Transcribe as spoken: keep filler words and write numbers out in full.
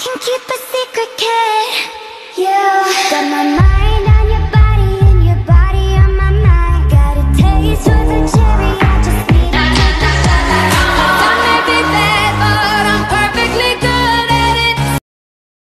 can keep a secret, kid. You got my mind